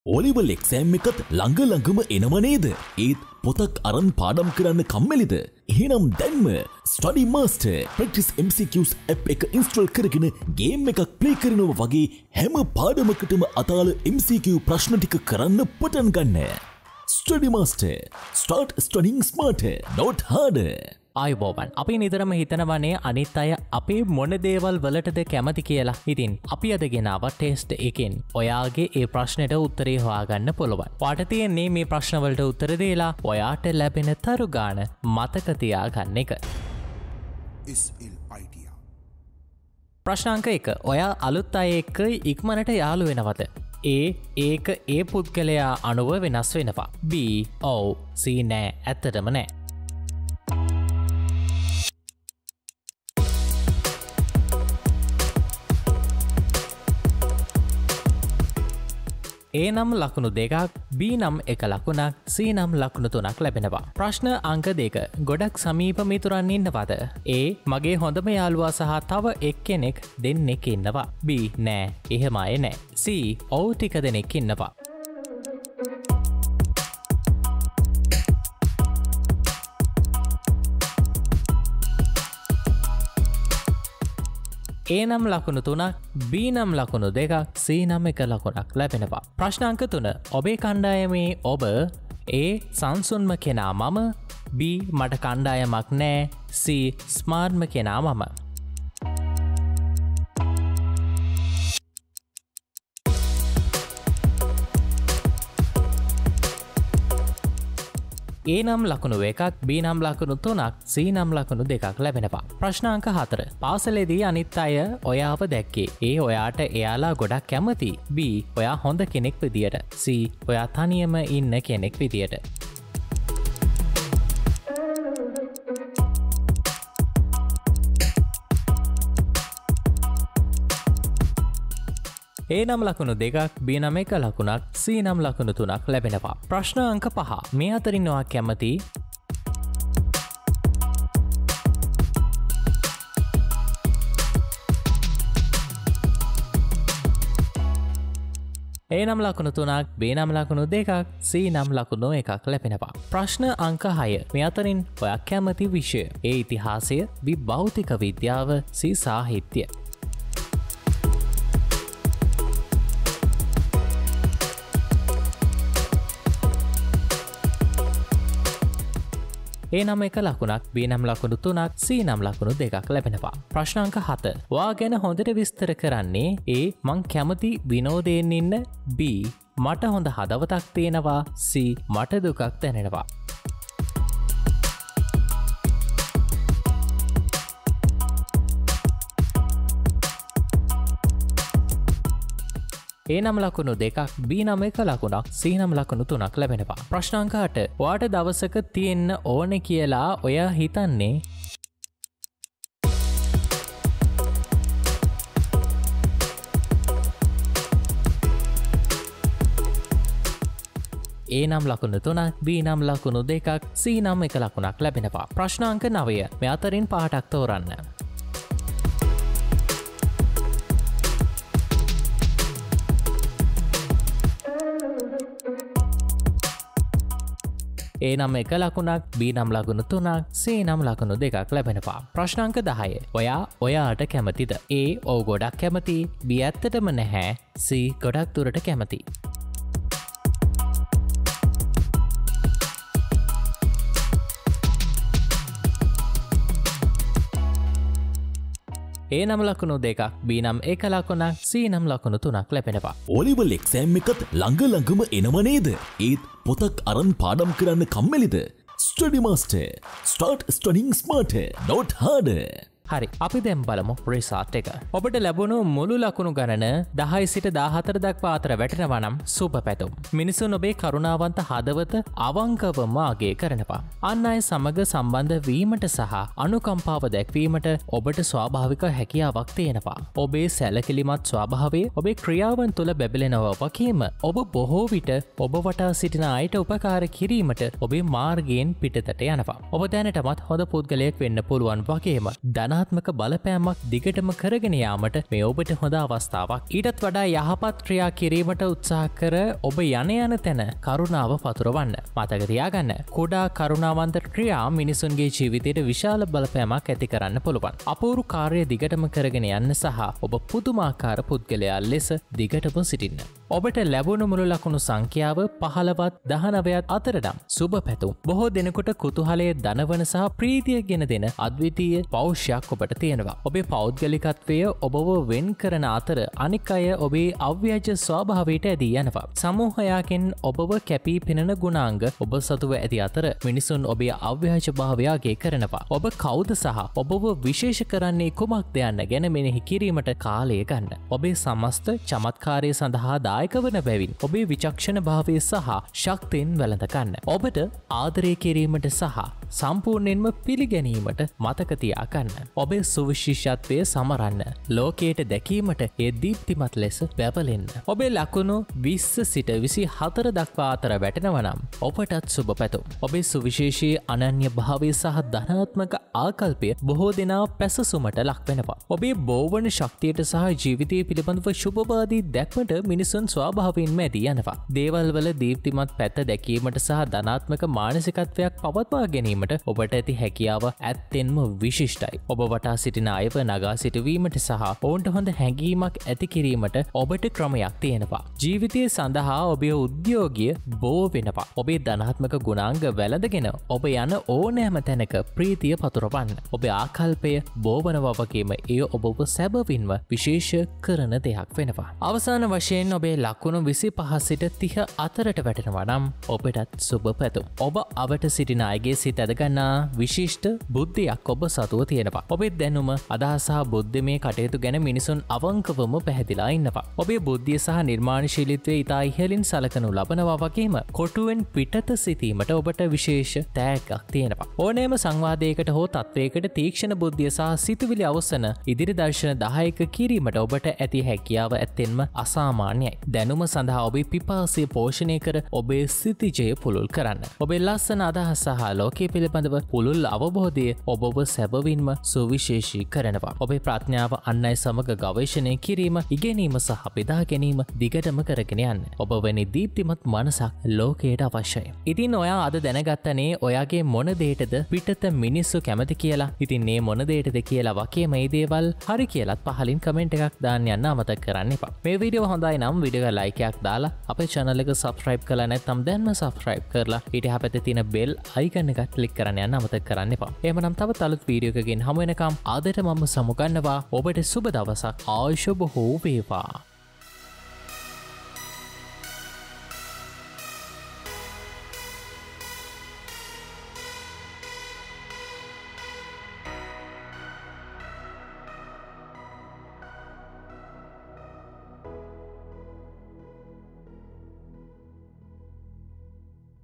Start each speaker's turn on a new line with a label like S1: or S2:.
S1: ඕලිවල් exam එකත් ළඟම එනව නේද? ඒත් පොතක් අරන් පාඩම් කරන්න කම්මැලිද? එහෙනම් දැන්ම StudyMaster Practice MCQs app එක ඉන්ස්ටෝල් කරගෙන ගේම් එකක් ප්ලේ කරනවා වගේ හැම පාඩමකටම අදාළ MCQ ප්‍රශ්න ටික කරන්න පටන් ගන්න. StudyMaster. Start studying smarter, not harder.
S2: ආයුබෝවන්. අපි නිතරම හිතනවනේ අනිත් අය අපේ මොන දේවල් වලටද කැමති කියලා. ඉතින් අපි අද ගෙනාව ටෙස්ට් එකෙන් ඔයාගේ ඒ ප්‍රශ්නෙට උත්තරේ හොයාගන්න පුළුවන්. ඔයාට තියෙන්නේ මේ ප්‍රශ්න වලට උත්තර දීලා ඔයාට ලැබෙන තරු ගාන මතක තියාගන්න එක. ප්‍රශ්න අංක 1. ඔයා අලුත් අය එක්ක ඉක්මනට යාළු වෙනවද? ඒක ඒ පුද්ගලයා අනුව වෙනස් වෙනවා. B. ඔව්. C. නෑ. ඇත්තටම නෑ. A නම් ලකුණු 2ක්, B නම් 1 ලකුණක්, C නම් ලකුණු 3ක් ලැබෙනවා. ප්‍රශ්න අංක 2. ගොඩක් සමීප මිතුරන් ඉන්නවද? A. මගේ හොඳම යාළුවා සහ තව එක්කෙනෙක් දෙන්නෙක් ඉන්නවා. B. නෑ, එහෙම අය නෑ. C. ඔව් ටික දෙනෙක් ඉන්නවා. A නම් ලකුණු 3ක්, B නම් ලකුණු 2ක්, C නම් 1 ලකුණක් ලැබෙනවා. ප්‍රශ්න අංක 3. ඔබේ කණ්ඩායමේ ඔබ A. සංසුන්ම කෙනා මම, B. මට කණ්ඩායමක් නෑ, C. ස්මාර්ට්ම කෙනා මම. A නම් ලකුණු 1ක්, B නම් ලකුණු 3ක්, C නම් ලකුණු 2ක් ලැබෙනවා. ප්‍රශ්න අංක 4. පාසලේදී අනිත් අය ඔයාව දැක්කේ. A. ඔයාට එයාලා ගොඩක් කැමති. B. ඔයා හොඳ කෙනෙක් විදියට. C. ඔයා තනියම ඉන්න කෙනෙක් විදියට. A නම් ලකුණු 2ක්, B නම් 1 ලකුණක්, C නම් ලකුණු 3ක් ලැබෙනවා. ප්‍රශ්න අංක 5. මේ අතරින් ඔයා කැමති A නම් ලකුණු 3ක්, B නම් ලකුණු 2ක්, C නම් ලකුණු 1ක් ලැබෙනවා. ප්‍රශ්න අංක 6. මේ අතරින් ඔයා කැමති විෂය? A. ඉතිහාසය, B. භෞතික විද්‍යාව, C. සාහිත්‍ය. A නම් 1 ලකුණක්, B නම් ලකුණු 3ක්, C නම් ලකුණු 2ක් ලැබෙනවා. ප්‍රශ්න අංක 7. ඔයා ගැන හොඳට විස්තර කරන්නේ A. මං කැමති විනෝදයෙන් ඉන්න, B. මට හොඳ හදවතක් තියෙනවා, C. මට දුකක් දැනෙනවා. A නම් ලකුණු 2ක්, B නම් 1 ලකුණක්, C නම් ලකුණු 3ක් ලැබෙනවා. ප්‍රශ්න අංක 8. ඔයාට දවසක තියෙන්න ඕනේ කියලා ඔයා හිතන්නේ A නම් ලකුණු 3ක්, B නම් ලකුණු 2ක්, C නම් 1 ලකුණක් ලැබෙනවා. ප්‍රශ්න අංක 9. මේ අතරින් පහටක් තෝරන්න. A නම් 1 ලකුණක්, B නම් ලකුණු 3ක්, C නම් ලකුණු 2ක් ලැබෙනවා. ප්‍රශ්න අංක 10. ඔයාට කැමතිද? A. ඔව් ගොඩක් කැමති, B. ඇත්තටම නැහැ, C. ගොඩක් දුරට කැමති. A නම් ලකුණු 2ක්, B නම් 1 ලකුණක්, C නම් ලකුණු 3ක් ලැබෙනවා.
S1: ඕලිවල් එක්සෑම් එකත් ළඟම එනව නේද? ඒත් පොතක් අරන් පාඩම් කරන්න කම්මැලිද? StudyMaster. Start studying smarter, not harder.
S2: හරි, අපි දැන් බලමු රිසල්ට් එක. ඔබට ලැබුණු මුළු ලකුණු ගණන 10 සිට 14 දක්වා අතර වැටෙනවා නම් සුබ පැතුම්. මිනිසුන් ඔබේ කරුණාවන්ත හදවත අවංකවම අගය කරනවා. අන් අය සමග සම්බන්ධ වීමට සහ අනුකම්පාව දැක්වීමට ඔබට ස්වාභාවික හැකියාවක් තියෙනවා. ඔබේ සැලකිලිමත් ස්වභාවය ඔබේ ක්‍රියාවන් තුළ බැබලෙනවා වගේම ඔබ බොහෝ විට ඔබ වටා සිටින අයට උපකාර කිරීමට ඔබේ මාර්ගයෙන් පිටතට යනවා. ඔබ දැනටමත් හොඳ පුද්ගලයෙක් වෙන්න පුළුවන් වගේම ධන ධනාත්මක බලපෑමක් දිගටම කරගෙන යාමට මේ ඔබට හොඳ අවස්ථාවක්. ඊටත් වඩා යහපත් ක්‍රියා කිරීමට උත්සාහ කර ඔබ යන තැන කරුණාව පතුරවන්න. මතක තියාගන්න. කුඩා කරුණාවන්ත ක්‍රියා මිනිසුන්ගේ ජීවිතයට විශාල බලපෑමක් ඇති කරන්න පුළුවන්. අපූරු කාර්යය දිගටම කරගෙන යන්න සහ ඔබ පුදුමාකාර පුද්ගලයා ලෙස දිගටම සිටින්න. ඔබට ලැබුණු මුළු ලකුණු සංඛ්‍යාව 15ත් 19ත් අතරදම් සුබ පැතුම්. බොහෝ දෙනෙකුට කුතුහලයේ දනවන සහ ප්‍රීතිය ගෙන දෙන අද්විතීය පෞරුෂයක් ඔබට තියෙනවා. ඔබේ පෞද්ගලිකත්වය ඔබව වෙන් කරන අතර අනික් අය ඔබේ අව්‍යාජ ස්වභාවයට ඇදී යනවා. සමූහයකින් ඔබව කැපී පෙනෙන ගුණාංග ඔබ සතුව ඇති අතර මිනිසුන් ඔබේ අව්‍යාජ භාවය අගය කරනවා. ඔබ කවුද සහ ඔබව විශේෂ කරන්නේ කුමක්ද යන්න ගැන මෙනෙහි කිරීමට කාලය ගන්න. ඔබේ සමස්ත චමත්කාරය සඳහා දායක වන බැවින් ඔබේ විචක්ෂණ භාවය සහ ශක්තියෙන් වැළඳ ගන්න. ඔබට ආදරය කිරීමට සහ සම්පූර්ණයෙන්ම පිළිගැනීමට මතක තියා ගන්න. ඔබේ සුවිශේෂත්වය සමරන්න. ලෝකයට දැකීමට ඒ දීප්තිමත් ලෙස බැබලෙන්න. ඔබේ ලකුණු 20 සිට 24 දක්වා අතර වැටෙනවා නම් ඔබටත් සුබ පැතුම්. ඔබේ සුවිශේෂී අනන්‍ය භාවය සහ ධනාත්මක ආකල්පය බොහෝ දෙනා පැසසුමට ලක් වෙනවා. ඔබේ බෝවන ශක්තියට සහ ජීවිතය පිළිබඳව ශුභවාදී දැක්මට මිනිසුන් ස්වභාවයෙන්ම ඇදී යනවා. දේවල් වල දීප්තිමත් පැත්ත දැකීමට සහ ධනාත්මක මානසිකත්වයක් පවත්වා ගැනීමට ඔබට ඇති හැකියාව ඇත්තෙන්ම විශිෂ්ටයි. ඔබ වටා සිටින අයව නගා සිටුවීමට සහ ඔවුන්ට හොඳ හැඟීමක් ඇති කිරීමට ඔබට ක්‍රමයක් තියෙනවා. ජීවිතය සඳහා ඔබේ උද්‍යෝගය බෝ වෙනවා. ඔබේ ධනාත්මක ගුණාංග වැළඳගෙන ඔබ යන ඕනෑම තැනක ප්‍රීතිය පතුරවන්න. ඔබේ ආකල්පය බෝවනවා වගේම එය ඔබව සැබවින්ම විශේෂ කරන දෙයක් වෙනවා. අවසාන වශයෙන් ඔබේ ලකුණු 25 සිට 30 අතරට වැටෙනවා නම් ඔබටත් සුබ පැතුම්. ඔබ අවට සිටින අයගේ සිත ඇදගන්නා විශිෂ්ට බුද්ධියක් ඔබ සතුව තියෙනවා. ඔබේ දැනුම අදහස සහ බුද්ධිමය කටයුතු ගැන මිනිසුන් අවංකවම පැහැදිලා ඉන්නවා. ඔබේ බුද්ධිය සහ නිර්මාණශීලීත්වය ඉතා ඉහළින් සලකනු ලබනවා වගේම කොටුවෙන් පිටත සිටීමට ඔබට විශේෂ තෑග්ගක් තියෙනවා. ඕනෑම සංවාදයකට හෝ තත්වයකට තීක්ෂණ බුද්ධිය සහ සිතුවිලි අවසන ඉදිරි දර්ශන 10ක කිරීමට ඔබට ඇති හැකියාව ඇත්තෙන්ම අසාමාන්‍යයි. දැනුම සඳහා ඔබේ පිපාසය පෝෂණය කර ඔබේ සිතිජය පුළුල් කරන්න. ඔබේ ලස්සන අදහස් සහ ලෝකයේ පිළිබඳව පුළුල් අවබෝධය ඔබව සැබවින්ම සුවිශේෂී කරනවා. ඔබේ ප්‍රඥාව අන් අය සමග ගවේෂණය කිරීම, ඉගෙනීම සහ බෙදා ගැනීම දිගටම කරගෙන යන්න. ඔබ වැනි දීප්තිමත් මනසක් ලෝකයට අවශ්‍යයි. ඉතින් ඔයා අද දැනගත්තනේ ඔයාගේ මොන දෙයටද පිටත මිනිස්සු කැමති කියලා. ඉතින් මේ මොන දෙයටද කියලා වගේ මේ දේවල් හරි කියලාත් පහලින් කමෙන්ට් එකක් දාන්න යන්න අමතක කරන්න එපා. මේ වීඩියෝ හොඳයි නම් වීඩියෝ එක ලයික් එකක් දාලා අපේ channel එක subscribe කරලා නැත්නම් දැන්ම subscribe කරලා ඊට එහා පැත්තේ තියෙන bell icon එක click කරන්න යන්න අමතක කරන්න එපා. එහෙමනම් තවත් අලුත් වීඩියෝ එකකින් හමු වෙනකම් ආදරයට මම සමුගන්නවා. ඔබට සුබ දවසක්. ආයුෂ බොහෝ වේවා.